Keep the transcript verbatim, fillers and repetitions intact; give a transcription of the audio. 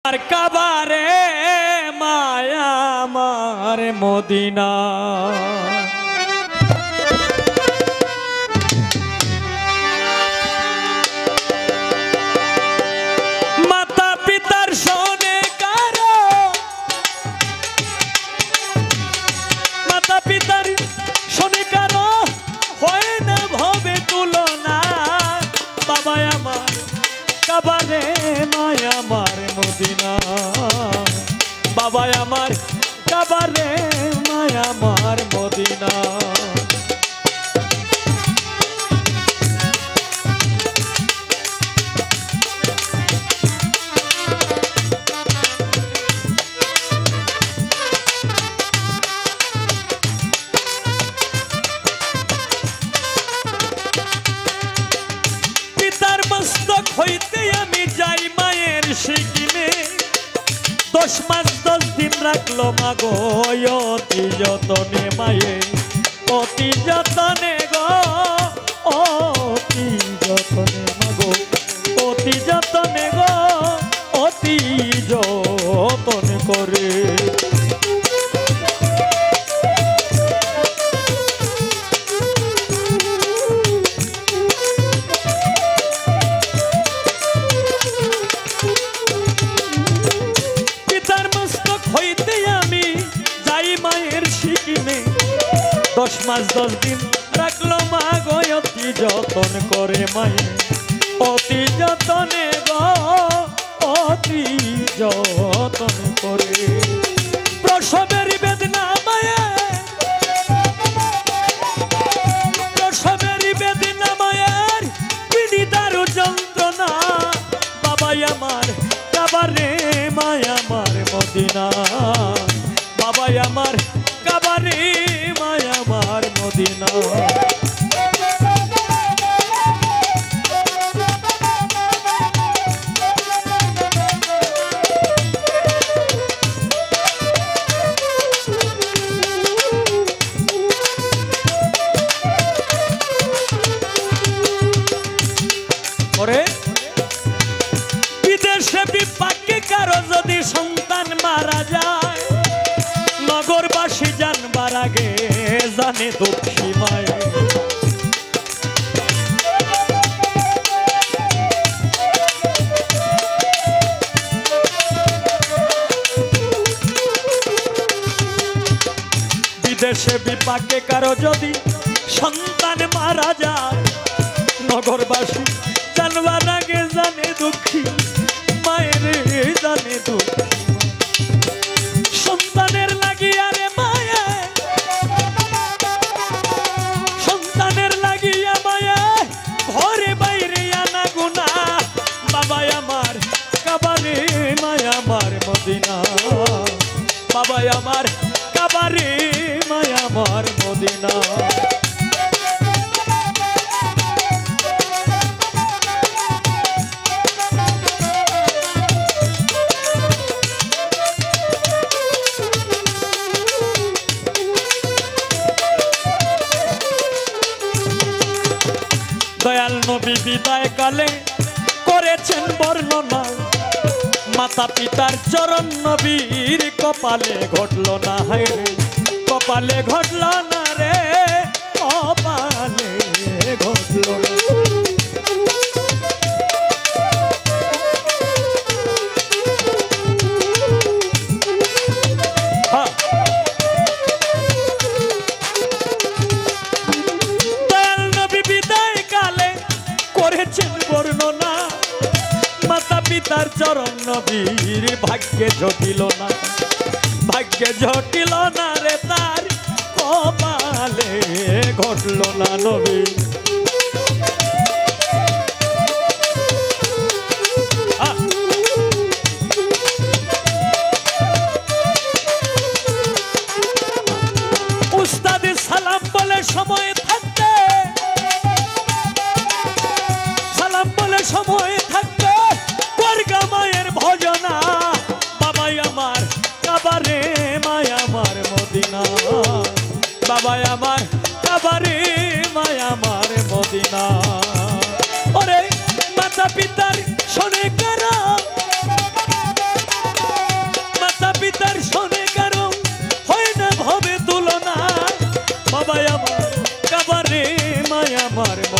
কাবারে মায়া আমার মদিনা মাতা পিতার শোনে কারো মাতা পিতার শোনে কারো হয় না ভবে তুলনা বাবা আমার কাবারে মায়া আমার মদিনা বাবা আমার কাবারে মায়া আমার মদিনা পিতার মস্তক হইতে আমি যাই মায়ের সিকিমে দশ মাস দশ দিন রাখলো মাগো অতি যতনে মায়ে অতি যতনে গো অতি যতনে মাগো অতি যতনে গো অতি যতন করে দশ মাস দশ দিন রাখলো মা গো অতি যতন করে মায়ে অতি যতনে গো অতি যতন করে প্রসবের বেদনা মায়ে প্রসবের বেদনা মায়ের পীড়িতার যন্ত্রণা বাবাই আমার কাবারে মায়া আমার মদিনা বাবাই আমার কাবারে মায়া আমার মদিনা ওরে বিদেশে বিপাকে কারো যদি সন্তান মারা যায় নগরবাসী জানবার আগে জানে দুঃখী মায় বিদেশে বিপাকে কারো যদি সন্তান মারা যায় নগরবাসী জানবার আগে জানে দুঃখী মায়ের জানে দুঃখী সন্তানের লাগিয়া রে মায়া সন্তানের লাগিয়া মায়া ঘরে বাইরে আনা গুনা বাবা আমার কাবারে মায়া আমার মদিনা বাবা আমার কাবারে মায়া আমার মদিনা দয়াল নবী বিদায় কালে করেছেন বর্ণনা মাতা পিতার চরণ নবীর কপালে ঘটল না রে কপালে ঘটল না রে কপালে ঘটল না বর্ণনা মাতা পিতার চরণ নবীর ভাগ্যে জটিল না ভাগ্যে জটিল না রে তার কপালে ঘটল না নবী উস্তাদে সালাম বলে সময় থাকতে সময় থাকতে করগা মায়ের ভজনা বাবাই আমার কাবারে মায়া আমার মদিনা বাবাই আমার কাবারে মায়া আমার মদিনা ওরে মাতা পিতার শোনে কারা আমার কাবারে মায়া আমার